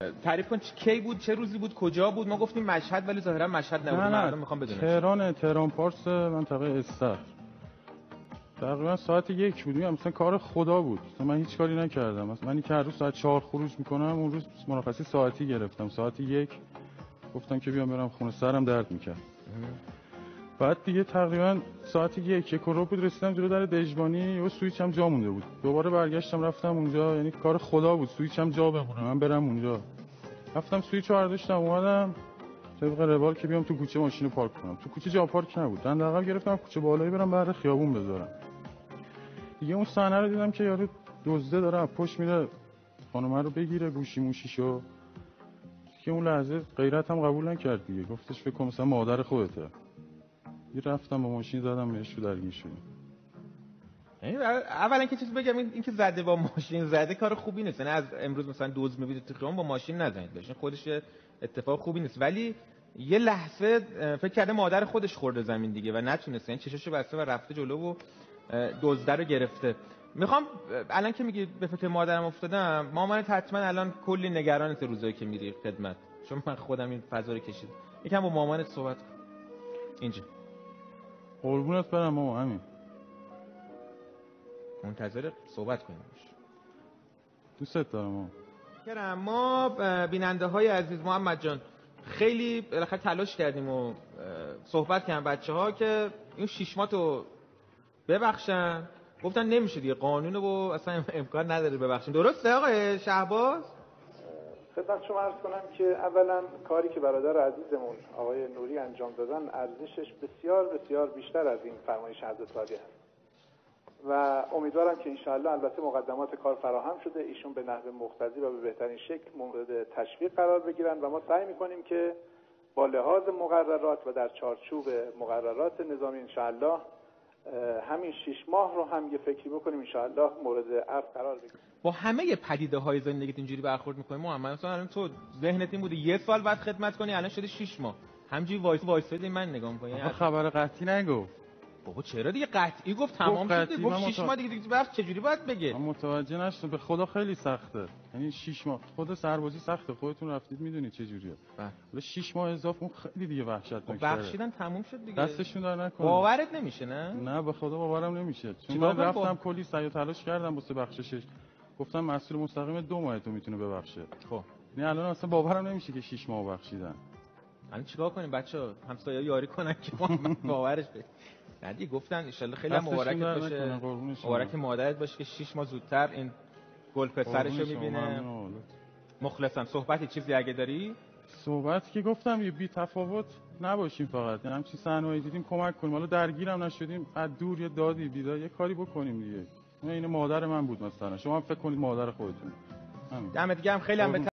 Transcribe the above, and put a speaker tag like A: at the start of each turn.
A: تعریف کن کی بود، چه روزی بود، کجا بود؟ ما گفتیم مشهد ولی ظاهرا مشهد نبود. مردم میخوام بدونن.
B: تهران پارس منطقه استخر. تقریبا ساعت 1 بود. مثلا کار خدا بود. مثلا من هیچ کاری نکردم. مثلا من که هر روز ساعت 4 خروج میکنم، اون روز مرخصی ساعتی گرفتم. ساعت 1 گفتم که بیام برم خونه، سرم درد میکرد. بعد دیگه تقریبا ساعت 1 بود، رسیدم جلو در دژبانی، و سوئیچم جا مونده بود. دوباره برگشتم رفتم اونجا، یعنی کار خدا بود، سوئیچم جا بمونه من برم اونجا. رفتم سوئیچو برداشتم اومدم طبق روال که بیام تو کوچه ماشینو پارک کنم. تو کوچه جا پارک نبود. دندقم گرفتم کوچه بالایی برم بعد خیابون بذارم. دیگه اون صحنه رو دیدم که یارو دزده داره پشت میره خانومه رو بگیره، گوشی موشیشو. که اون لحظه غیرتم قبول نکرد دیگه. گفتش فکر کنم مثلا مادر خودته. رفتم با ماشین زدم بهش، درگیر شدیم.
A: اولا که چیزی بگم، این که زده با ماشین زده کار خوبی نیست. یعنی از امروز مثلا دوز میبینید تو خیابون با ماشین نزنید بهش، خودش اتفاق خوبی نیست. ولی یه لحظه فکر کرده مادر خودش خورده زمین دیگه و نتونسته، یعنی چشاشو بسته و رفته جلو و دزده رو گرفته. میخوام الان که میگی به فکر مادرم افتادم، مامانت حتما الان کلی نگرانت روزایی که میری خدمت، چون من خودم این فضا رو کشیدم. یکم با مامانت صحبت کن اینجا.
B: قربونت برم مامان، همین
A: منتظر صحبت کنیم.
B: دوست دارم
A: ما بیننده های عزیز، محمد جان خیلی بالاخره تلاش کردیم و صحبت کردن بچه‌ها که این شیشماتو ببخشن. گفتن نمیشه دیگه، قانونه و اصلا امکان نداره ببخشیم. درسته آقای شهباز؟
C: خدمت شما عرض کنم که اولا کاری که برادر عزیزمون آقای نوری انجام دادن ارزشش بسیار بسیار بیشتر از این فرمایش حضرت عالی است و امیدوارم که انشاءالله، البته مقدمات کار فراهم شده، ایشون به نحو مقتضی و به بهترین شکل مورد تشویق قرار بگیرن و ما سعی میکنیم که با لحاظ مقررات و در چارچوب مقررات نظامی انشاءالله همین 6 ماه رو هم یه فکری بکنیم انشاءالله مورد عرض قرار بگیریم.
A: با همه پدیده‌های زندگیت اینجوری برخورد می‌کنی محمد؟ مثلا الان تو ذهنت این بوده 1 سال بعد خدمت کنی، الان شده 6 ماه همینجوری وایسادی من نگاه می‌کنی؟
B: خبر قطعی نگو
A: بابا. چرا دیگه قطعی گفت، تمام شده، گفت 6 ماه دیگه وقت چجوری باید بگه؟
B: من متوجه نشدم. به خدا خیلی سخته، یعنی 6 ماه خود سربازی سخته، خودتون رفتید میدونید چه جوریه. ولی 6 ماه اضافه اون خیلی دیگه وحشتناکه.
A: بخشیدن تموم شد دیگه،
B: دستشون در نکنه.
A: باورت نمیشه؟ نه
B: به خدا باورم نمیشه، چون من رفتم کلی سعی و تلاش کردم واسه بخششش. گفتم مسئول مستقیم 2 ماه تو میتونه ببخشه.
A: خب
B: نه الان اصلا باورم نمیشه که 6 ماه بخشیدن.
A: الان چیکار کنیم بچه‌ها؟ همسایه‌ها یاری کنن که ما باورش بشه. ندی گفتن ان شاءالله خیلی مبارکت باشه، مبارک مادرت باشه که 6 ماه زودتر این گل پسرشو میبینه. مخلصم. صحبتی چیزی اگه داری؟
B: صحبت که گفتم یه بی تفاوت نباشیم، فقط یعنی همچین صحنه‌ای دیدیم کمک کنیم. حالا درگیرم نشدیم، از دور یه دادی بیدار یه کاری بکنیم دیگه. این مادر من بود مثلا، شما هم فکر کنید مادر خودتون.
A: دمت گرم. خیلی هم